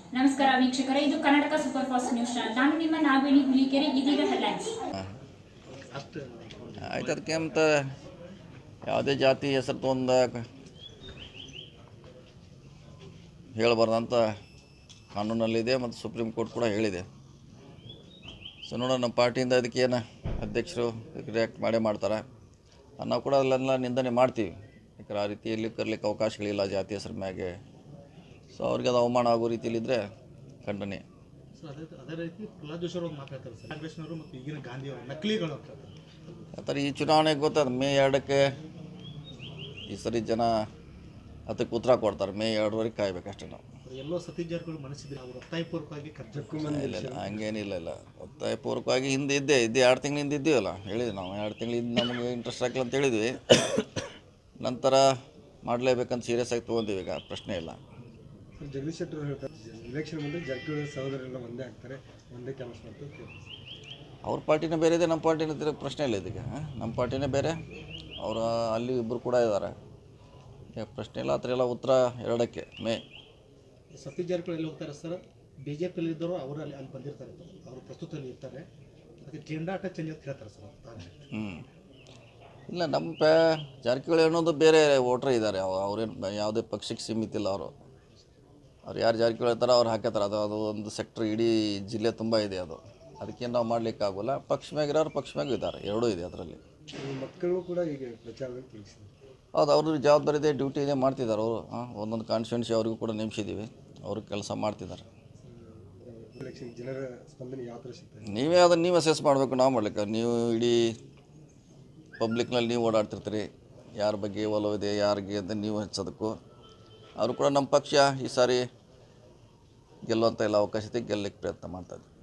ನಮಸ್ಕಾರ ವೀಕ್ಷಕರೇ, ಇದು Karnataka super fast news channel. ನಾನು ನಿಮ್ಮ ನಾಗವೇಣಿ ಹುಲಿಕೆರೆ. ಇದೀಗ ಹೆಡ್ಲೈನ್ಸ್. ಆಯ್ತು, ಅದಕ್ಕೆ ಅಂತ ಯಾವುದೇ ಜಾತಿ ಹೆಸರು ತೊಂದ ಹೇಳಬಾರ್ದಂತ ಕಾನೂನಲ್ಲಿದೆ ಮತ್ತು ಸುಪ್ರೀಂ ಕೋರ್ಟ್ ಕೂಡ ಹೇಳಿದೆ. ಸೊ ನೋಡೋಣ, ನಮ್ಮ ಪಾರ್ಟಿಯಿಂದ ಅದಕ್ಕೇನು ಅಧ್ಯಕ್ಷರು ರಿಯಾಕ್ಟ್ ಮಾಡೇ ಮಾಡ್ತಾರೆ. ನಾವು ಕೂಡ ಅಲ್ಲೆಲ್ಲ ನಿಂದನೆ ಮಾಡ್ತೀವಿ. ಯಾಕಂದ್ರೆ ಆ ರೀತಿಯಲ್ಲಿ ಕರ್ಲಿಕ್ಕೆ ಅವಕಾಶಗಳಿಲ್ಲ ಜಾತಿ ಹೆಸರು ಮ್ಯಾಗೆ. ಸೊ ಅವ್ರಿಗೆ ಅದು ಅವಮಾನ ಆಗೋ ರೀತಿಯಲ್ಲಿದ್ದರೆ ಖಂಡನೆ. ಅದೇ ರೀತಿ ಪ್ರಹ್ಲಾದ್ ಜೋಶಿ ಅವರು ಮಾತಾಡ್ತಾರೆ ಸರ್, ಕಾಂಗ್ರೆಸ್ನವರು ಮತ್ತು ಈಗಿನ ಗಾಂಧಿ ಅವರು ನಕಲಿಗಳು ಅಂತ. ಆ ಥರ ಈ ಚುನಾವಣೆಗೆ ಗೊತ್ತದ, ಮೇ 2ಕ್ಕೆ ಈ ಸರಿ ಜನ ಅದಕ್ಕೆ ಉತ್ತರ ಕೊಡ್ತಾರೆ. ಮೇ 2ರವರೆಗೆ ಕಾಯ್ಬೇಕಷ್ಟೇ ನಾವು. ಎಲ್ಲೋ ಸತೀಶ್ ಜಾರಕಿಹೊಳಿ ಮನಸ್ಸಿದ್ರೆ ಅವರು ಒತ್ತಾಯಪೂರ್ವಕವಾಗಿ ಇಲ್ಲ, ಹಂಗೇನಿಲ್ಲ. ಒತ್ತಾಯಪೂರ್ವಕವಾಗಿ ಹಿಂದೆ ಇದ್ದೆ 2 ತಿಂಗಳು ಹಿಂದೆ ಇದ್ದೀವಲ್ಲ, ಹೇಳಿದ್ವಿ ನಾವು. 2 ತಿಂಗಳಿಂದ ನಮಗೆ ಇಂಟ್ರೆಸ್ಟ್ ಆಗಿಲ್ಲ ಅಂತ ಹೇಳಿದ್ವಿ. ನಂತರ ಮಾಡಲೇಬೇಕಂತ ಸೀರಿಯಸ್ ಆಗಿ ತೊಗೊಂತೀವಿ. ಈಗ ಪ್ರಶ್ನೆ ಇಲ್ಲ. ಜಗದೀಶ್ ಶೆಟ್ಟರ್ ಹೇಳ್ತಾರೆ, ಎಲೆಕ್ಷನ್ ಮುಂದೆ ಜಾರಕಿಹೊಳಿ ಸಹೋದರೆಲ್ಲ ಒಂದೇ ಆಗ್ತಾರೆ, ಒಂದೇ ಕೆಲಸ ಮಾಡ್ತಾರೆ. ಅವ್ರ ಪಾರ್ಟಿನೇ ಬೇರೆ ಇದೆ, ನಮ್ಮ ಪಾರ್ಟಿನ ಪ್ರಶ್ನೆ ಇಲ್ಲ ಇದಕ್ಕೆ. ನಮ್ಮ ಪಾರ್ಟಿನೇ ಬೇರೆ, ಅವರು ಅಲ್ಲಿ ಇಬ್ಬರು ಕೂಡ ಇದ್ದಾರೆ. ಪ್ರಶ್ನೆ ಇಲ್ಲ. ಆ ಥರ ಎಲ್ಲ ಉತ್ತರ 2ಕ್ಕೆ ಮೇ. ಸತೀಶ್ ಜಾರಕಿಹೊಳಿ ಎಲ್ಲಿ ಹೋಗ್ತಾರೆ ಸರ್? ಬಿ ಜೆ ಪಿಯಲ್ಲಿ ಇದ್ದವರು ಅವರು ಅಲ್ಲಿ ಬಂದಿರ್ತಾರೆ, ಅವರು ಪ್ರಸ್ತುತದಲ್ಲಿ ಇರ್ತಾರೆ. ಅದಕ್ಕೆ ಜೆಂಡಾಟ ಚೇಂಜ್ ಅಂತ ಹೇಳ್ತಾರೆ ಸರ್. ಇಲ್ಲ, ನಮ್ಮ ಜಾರಕಿಹೊಳಿ ಅನ್ನೋದು ಬೇರೆ ವೋಟ್ರ್ ಇದ್ದಾರೆ. ಅವ್ರೇನು ಯಾವುದೇ ಪಕ್ಷಕ್ಕೆ ಸೀಮಿತ ಇಲ್ಲ. ಅವ್ರು ಯಾರು ಜಾರಕಿಹೊಳಿ ಇರ್ತಾರೋ ಅವ್ರು ಹಾಕತ್ತಾರೆ. ಅದು ಒಂದು ಸೆಕ್ಟ್ರ್ ಇಡೀ ಜಿಲ್ಲೆ ತುಂಬ ಇದೆ. ಅದಕ್ಕೇನು ನಾವು ಮಾಡಲಿಕ್ಕೆ ಆಗೋಲ್ಲ. ಪಕ್ಷ ಮ್ಯಾಗಿರೋರು ಪಕ್ಷ ಮ್ಯಾಗೂ ಇದ್ದಾರೆ, ಎರಡೂ ಇದೆ ಅದರಲ್ಲಿ. ಮಕ್ಕಳು ಕೂಡ ಈಗ ಪ್ರಚಾರದಲ್ಲಿ ತಿಳಿಸಿದ್ದಾರೆ. ಹೌದು, ಅವ್ರದ್ದು ಜವಾಬ್ದಾರಿ ಇದೆ, ಡ್ಯೂಟಿ ಇದೆ, ಮಾಡ್ತಿದ್ದಾರೆ ಅವರು. ಒಂದೊಂದು ಕಾನ್ಸ್ಟಿಟ್ಯೂನ್ಸಿ ಅವ್ರಿಗೂ ಕೂಡ ನೇಮಿಸಿದ್ದೀವಿ, ಅವರು ಕೆಲಸ ಮಾಡ್ತಿದ್ದಾರೆ. ಎಲೆಕ್ಷನ್ ಜನರ ಸ್ಪಂದನೆ ಯಾವ ಥರ ಸಿಗ್ತದೆ? ನೀವು ಅಸೆಸ್ ಮಾಡಬೇಕು, ನಾವು ಮಾಡ್ಲಿಕ್ಕೆ. ನೀವು ಇಡೀ ಪಬ್ಲಿಕ್ನಲ್ಲಿ ನೀವು ಓಡಾಡ್ತಿರ್ತೀರಿ, ಯಾರ ಬಗ್ಗೆ ಒಲವಿದೆ ಯಾರಿಗೆ ಅಂತ ನೀವು ಹೆಚ್ಚೋದಕ್ಕೂ. ಅವರು ಕೂಡ ನಮ್ಮ ಪಕ್ಷ ಈ ಸಾರಿ ಗೆಲ್ಲುವಂಥ ಎಲ್ಲ ಅವಕಾಶ ಗೆಲ್ಲಲಿಕ್ಕೆ ಪ್ರಯತ್ನ ಮಾಡ್ತಾಯಿದ್ವಿ.